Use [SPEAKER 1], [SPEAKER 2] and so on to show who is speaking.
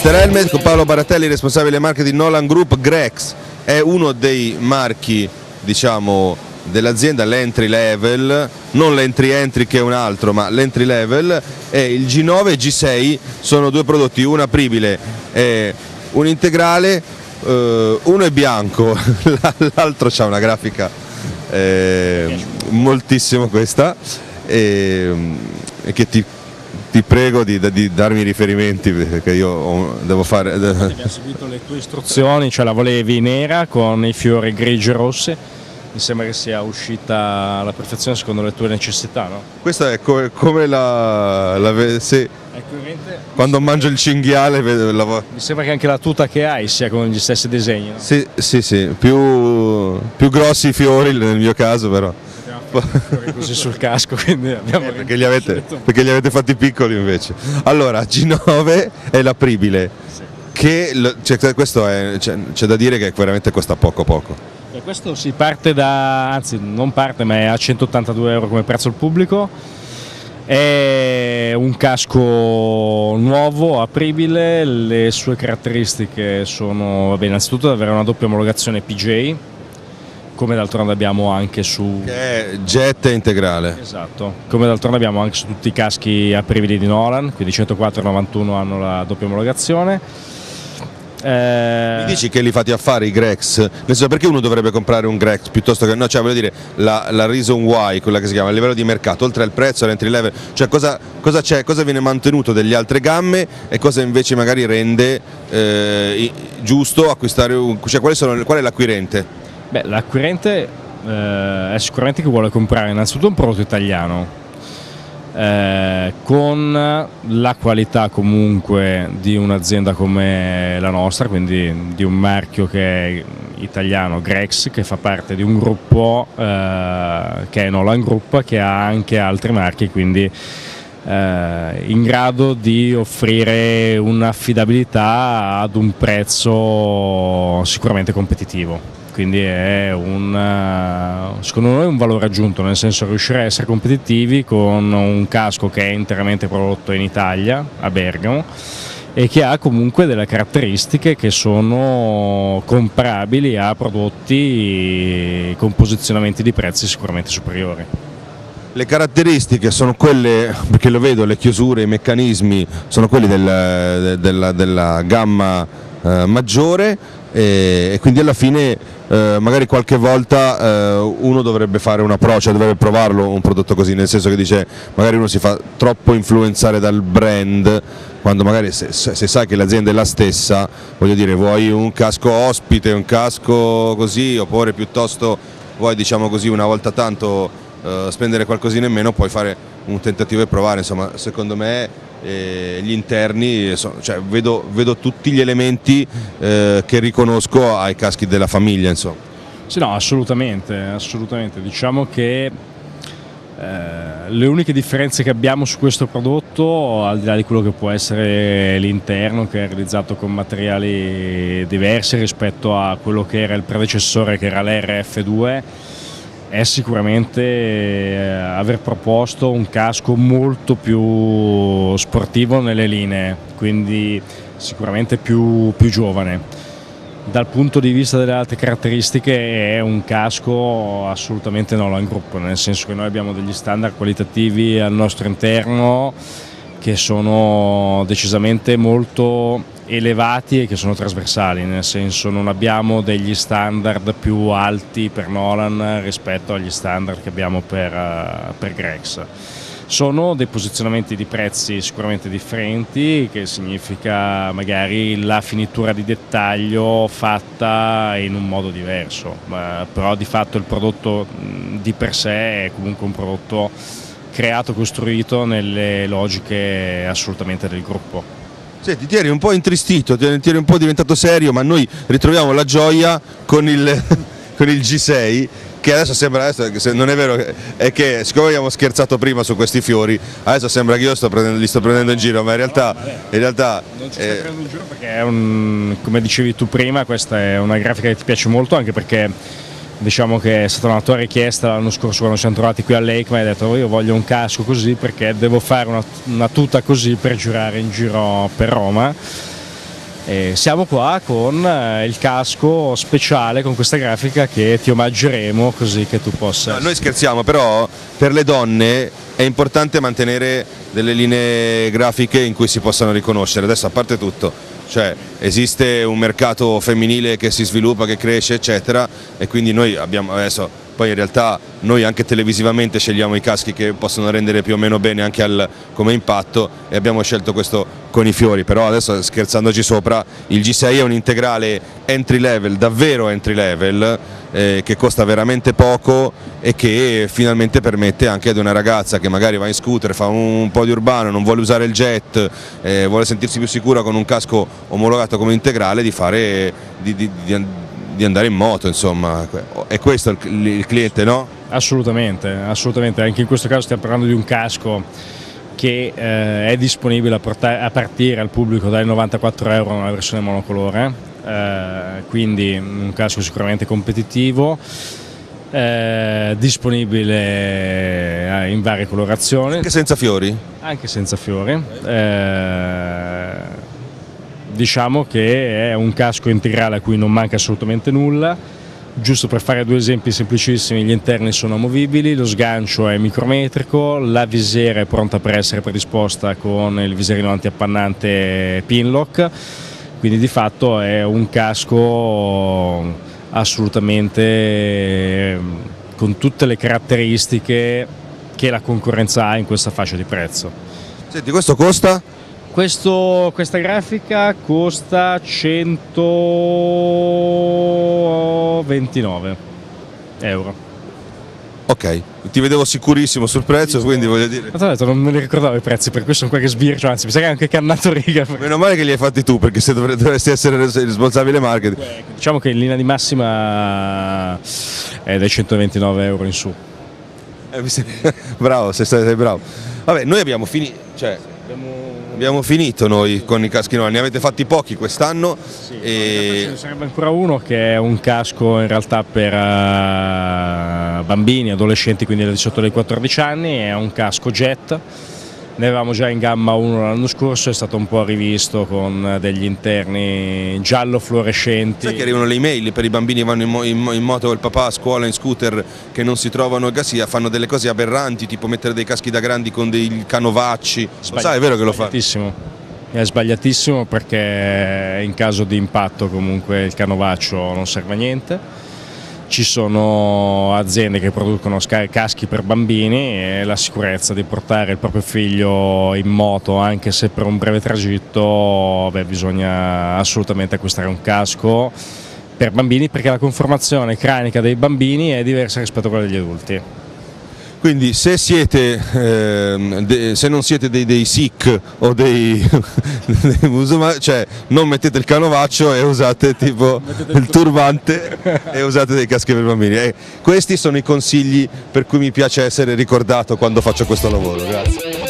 [SPEAKER 1] Mr. Helmet con Paolo Baratelli, responsabile marketing Nolan Group. Grex è uno dei marchi, diciamo, dell'azienda, l'entry level, non l'entry che è un altro, ma l'entry level, e il G9 e G6 sono due prodotti, uno apribile e un integrale, uno è bianco, l'altro c'ha una grafica moltissimo questa, e che ti prego di darmi riferimenti, perché io devo fare.
[SPEAKER 2] Abbiamo seguito le tue istruzioni, cioè la volevi nera con i fiori grigi e rossi, mi sembra che sia uscita alla perfezione secondo le tue necessità, no?
[SPEAKER 1] Questa è come sì. Quando mangio il cinghiale
[SPEAKER 2] mi sembra che anche la tuta che hai sia con gli stessi disegni, no?
[SPEAKER 1] Sì, più grossi i fiori nel mio caso, però.
[SPEAKER 2] Così sul casco, quindi abbiamo
[SPEAKER 1] perché li avete fatti piccoli invece. Allora, G9 è l'apribile, sì. Questo c'è da dire che veramente costa poco.
[SPEAKER 2] E questo si parte anzi non parte, ma è a 182 euro come prezzo al pubblico. È un casco nuovo, apribile, le sue caratteristiche sono, innanzitutto ad avere una doppia omologazione PJ, come d'altronde abbiamo anche su...
[SPEAKER 1] Che è jet integrale.
[SPEAKER 2] Esatto, come d'altronde abbiamo anche su tutti i caschi apribili di Nolan, quindi 104 e 91 hanno la doppia omologazione.
[SPEAKER 1] Mi dici che li fate a fare i Grex? Nel senso, perché uno dovrebbe comprare un Grex piuttosto che no? Cioè, voglio dire, la reason why, quella che si chiama a livello di mercato, oltre al prezzo, l'entry level, cioè cosa c'è, cosa viene mantenuto delle altre gamme e cosa invece magari rende giusto acquistare cioè qual è l'acquirente?
[SPEAKER 2] Beh, l'acquirente è sicuramente chi vuole comprare innanzitutto un prodotto italiano, con la qualità comunque di un'azienda come la nostra, quindi di un marchio che è italiano, Grex, che fa parte di un gruppo che è Nolan Group, che ha anche altri marchi, quindi in grado di offrire un'affidabilità ad un prezzo sicuramente competitivo. Quindi è secondo noi un valore aggiunto, nel senso riuscire a essere competitivi con un casco che è interamente prodotto in Italia, a Bergamo, e che ha comunque delle caratteristiche che sono comparabili a prodotti con posizionamenti di prezzi sicuramente superiori.
[SPEAKER 1] Le caratteristiche sono quelle, perché lo vedo, le chiusure, i meccanismi sono quelli della gamma maggiore, e quindi alla fine magari qualche volta uno dovrebbe fare un approccio, cioè dovrebbe provarlo un prodotto così, nel senso che dice magari uno si fa troppo influenzare dal brand, quando magari se sai che l'azienda è la stessa, voglio dire, vuoi un casco ospite, un casco così, oppure piuttosto vuoi, diciamo così, una volta tanto spendere qualcosina in meno, puoi fare un tentativo e provare. Insomma, secondo me gli interni, cioè, vedo tutti gli elementi che riconosco ai caschi della famiglia, insomma.
[SPEAKER 2] Sì, no, assolutamente. Diciamo che le uniche differenze che abbiamo su questo prodotto, al di là di quello che può essere l'interno, che è realizzato con materiali diversi rispetto a quello che era il predecessore, che era l'RF2, è sicuramente aver proposto un casco molto più sportivo nelle linee, quindi sicuramente più giovane. Dal punto di vista delle altre caratteristiche è un casco assolutamente Nolan Group, nel senso che noi abbiamo degli standard qualitativi al nostro interno che sono decisamente molto elevati e che sono trasversali, nel senso non abbiamo degli standard più alti per Nolan rispetto agli standard che abbiamo per Grex. Sono dei posizionamenti di prezzi sicuramente differenti, che significa magari la finitura di dettaglio fatta in un modo diverso, però di fatto il prodotto di per sé è comunque un prodotto creato, costruito nelle logiche assolutamente del gruppo.
[SPEAKER 1] Senti, ti eri un po' intristito, ti eri un po' diventato serio, ma noi ritroviamo la gioia con il G6, che adesso sembra, non è vero, è che siccome abbiamo scherzato prima su questi fiori, adesso sembra che io li sto prendendo in giro, ma in realtà
[SPEAKER 2] non ci stai prendendo in giro, perché è come dicevi tu prima, questa è una grafica che ti piace molto, anche perché diciamo che è stata una tua richiesta l'anno scorso quando ci siamo trovati qui all'EICMA, e hai detto io voglio un casco così perché devo fare una tuta così per girare in giro per Roma, Siamo qua con il casco speciale, con questa grafica che ti omaggeremo così che tu possa...
[SPEAKER 1] No, noi scherziamo, però per le donne è importante mantenere delle linee grafiche in cui si possano riconoscere. Adesso, a parte tutto, cioè esiste un mercato femminile che si sviluppa, che cresce, eccetera, e quindi noi abbiamo adesso... Poi in realtà noi anche televisivamente scegliamo i caschi che possono rendere più o meno bene anche come impatto, e abbiamo scelto questo con i fiori. Però adesso, scherzandoci sopra, il G6 è un integrale entry level, davvero entry level, che costa veramente poco e che finalmente permette anche ad una ragazza che magari va in scooter, fa un po' di urbano, non vuole usare il jet, vuole sentirsi più sicura con un casco omologato come integrale, di fare di andare in moto, insomma. È questo il cliente, no?
[SPEAKER 2] Assolutamente, assolutamente, anche in questo caso stiamo parlando di un casco che è disponibile a partire al pubblico dai 94 euro nella versione monocolore, quindi un casco sicuramente competitivo, disponibile in varie colorazioni.
[SPEAKER 1] Anche senza fiori?
[SPEAKER 2] Anche senza fiori. Diciamo che è un casco integrale a cui non manca assolutamente nulla. Giusto per fare due esempi semplicissimi: gli interni sono amovibili, lo sgancio è micrometrico, la visiera è pronta per essere predisposta con il viserino antiappannante Pinlock, quindi di fatto è un casco assolutamente con tutte le caratteristiche che la concorrenza ha in questa fascia di prezzo.
[SPEAKER 1] Senti, questo costa?
[SPEAKER 2] Questa grafica costa 129 euro.
[SPEAKER 1] Ok, ti vedevo sicurissimo sul prezzo, quindi voglio dire...
[SPEAKER 2] Ma detto, non me li ricordavo i prezzi, per questo sono qua che sbircio, anzi mi sa che è anche cannato riga.
[SPEAKER 1] Meno male che li hai fatti tu, perché se dovresti essere il responsabile marketing.
[SPEAKER 2] Diciamo che in linea di massima è dai 129 euro in su.
[SPEAKER 1] Bravo, sei bravo. Vabbè, noi abbiamo finito noi con i caschi nuovi, ne avete fatti pochi quest'anno.
[SPEAKER 2] Sì, ce ne sarebbe ancora uno che è un casco in realtà per bambini, adolescenti, quindi da 18 ai 14 anni, è un casco jet. Ne avevamo già in gamma uno l'anno scorso, è stato un po' rivisto con degli interni giallo fluorescenti.
[SPEAKER 1] Sai che arrivano le email per i bambini che vanno in moto col papà a scuola, in scooter, che non si trovano il gasia, fanno delle cose aberranti, tipo mettere dei caschi da grandi con dei canovacci. Sai, è vero che lo fa?
[SPEAKER 2] È sbagliatissimo, perché in caso di impatto comunque il canovaccio non serve a niente. Ci sono aziende che producono caschi per bambini, e la sicurezza di portare il proprio figlio in moto, anche se per un breve tragitto, bisogna assolutamente acquistare un casco per bambini, perché la conformazione cranica dei bambini è diversa rispetto a quella degli adulti.
[SPEAKER 1] Quindi se non siete dei Sikh o dei musulmani, cioè non mettete il canovaccio e usate tipo il turbante e usate dei caschi per bambini. Questi sono i consigli per cui mi piace essere ricordato quando faccio questo lavoro. Grazie.